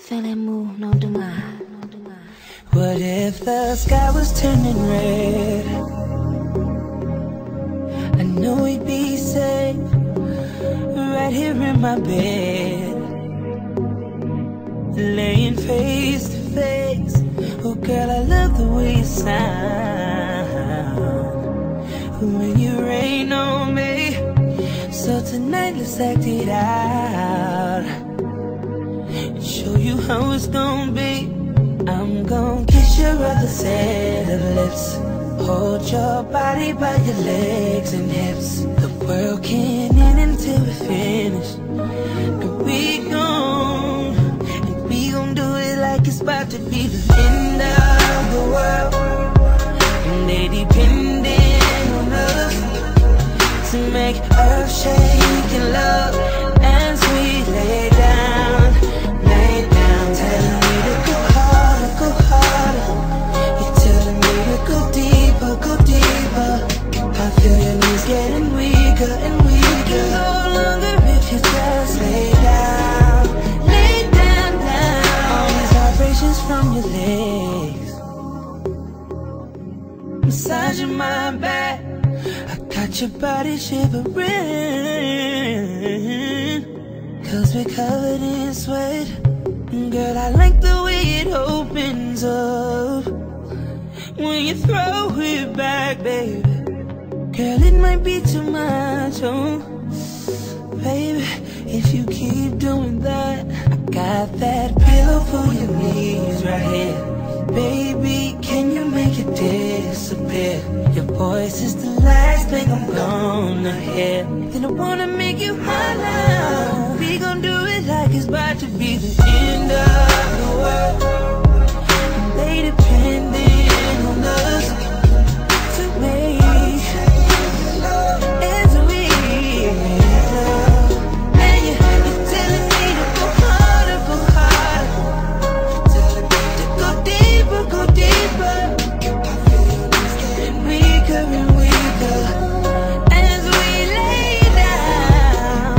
Fais-les-mots, non demain. What if the sky was turning red? I know we'd be safe right here in my bed, laying face to face. Oh girl, I love the way you sound when you rain on me. So tonight let's act it out and show you how it's gonna be. I'm gonna kiss your other set of lips, hold your body by your legs and hips. The world can't end until we finish, and we gon' do it like it's about to be the end of the world. And they depending on us to make earth-shaking love as we lay down, telling me to go harder, go harder. You're telling me to go deeper, go deeper. I feel your knees getting weaker and weaker. No longer if you just lay down, down. All these vibrations from your legs, massaging my back. I got your body shivering, 'cause we're covered in sweat. Girl, I like the way it opens up when you throw it back, baby. Girl, it might be too much, oh baby, if you keep doing that. I got that pillow for your knees right here. Baby, can you make it disappear? Your voice is the last thing I'm gonna hear. Then I wanna make you holler. We gon' do it like it's about to be the end of the world. And they depending on us to make ends meet. And you're telling me to go harder, go harder. Telling me to go deeper, go deeper. And weaker and weaker as we lay down.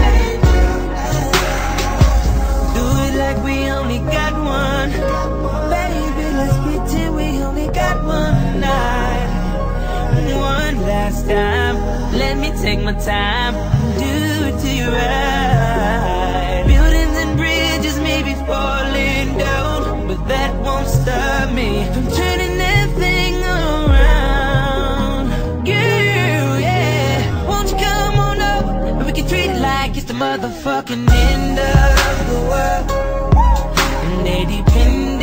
Do it like we only got one. Baby, let's pretend we only got one night. One last time, let me take my time, do it to you right. Buildings and bridges may be falling down, but that won't stop me from turning that thing around. Yeah, won't you come on over, and we can treat it like it's the motherfucking end of the world. And they depend